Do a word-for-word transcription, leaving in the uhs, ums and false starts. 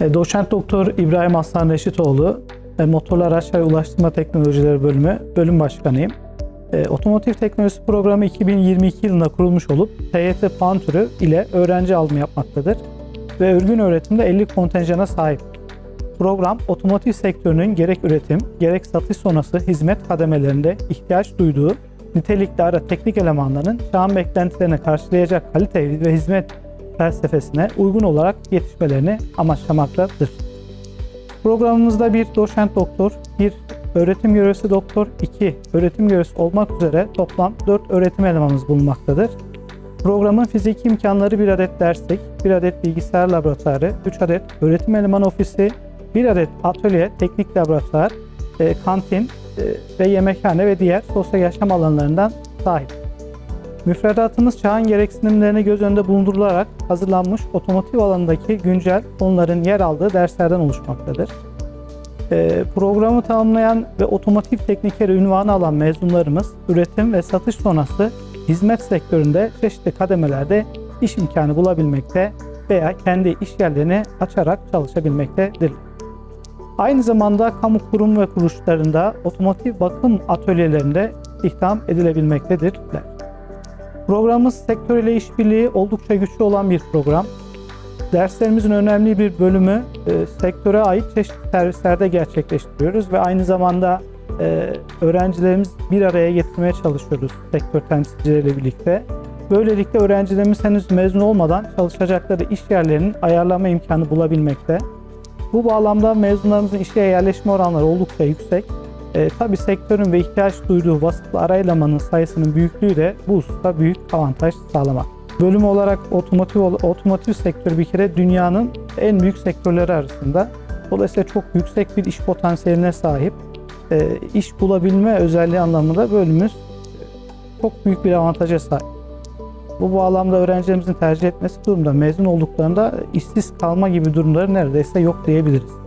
Doçent Doktor İbrahim Aslan Reşitoğlu, Motorlu Araçlar ve Ulaştırma Teknolojileri Bölümü Bölüm Başkanıyım. Otomotiv Teknolojisi Programı iki bin yirmi iki yılında kurulmuş olup T Y T puan türü ile öğrenci alımı yapmaktadır ve örgün öğretimde elli kontenjana sahip. Program, otomotiv sektörünün gerek üretim, gerek satış sonrası hizmet kademelerinde ihtiyaç duyduğu nitelikli ara teknik elemanların çağın beklentilerine karşılayacak kalite ve hizmet felsefesine uygun olarak yetişmelerini amaçlamaktadır. Programımızda bir doçent doktor, bir öğretim görevlisi doktor, iki öğretim görevlisi olmak üzere toplam dört öğretim elemanımız bulunmaktadır. Programın fiziki imkanları bir adet derslik, bir adet bilgisayar laboratuvarı, üç adet öğretim elemanı ofisi, bir adet atölye, teknik laboratuvar, e, kantin e, ve yemekhane ve diğer sosyal yaşam alanlarından sahip. Müfredatımız çağın gereksinimlerini göz önünde bulundurularak hazırlanmış otomotiv alanındaki güncel konuların yer aldığı derslerden oluşmaktadır. E, programı tamamlayan ve otomotiv teknikeri unvanı alan mezunlarımız üretim ve satış sonrası hizmet sektöründe çeşitli kademelerde iş imkanı bulabilmekte veya kendi iş yerlerini açarak çalışabilmektedir. Aynı zamanda kamu kurum ve kuruluşlarında otomotiv bakım atölyelerinde istihdam edilebilmektedirler. Programımız sektör ile işbirliği oldukça güçlü olan bir program. Derslerimizin önemli bir bölümü e, sektöre ait çeşitli servislerde gerçekleştiriyoruz ve aynı zamanda e, öğrencilerimiz bir araya getirmeye çalışıyoruz sektör temsilcileriyle birlikte. Böylelikle öğrencilerimiz henüz mezun olmadan çalışacakları iş yerlerinin ayarlama imkanı bulabilmekte. Bu bağlamda mezunlarımızın işe yerleşme oranları oldukça yüksek. E, tabii sektörün ve ihtiyaç duyduğu vasıflı ara elemanın sayısının büyüklüğü de bu hususta büyük avantaj sağlamak. Bölüm olarak otomotiv, otomotiv sektörü bir kere dünyanın en büyük sektörleri arasında. Dolayısıyla çok yüksek bir iş potansiyeline sahip. E, iş bulabilme özelliği anlamında bölümümüz çok büyük bir avantaja sahip. Bu bağlamda öğrencilerimizin tercih etmesi durumunda mezun olduklarında işsiz kalma gibi durumları neredeyse yok diyebiliriz.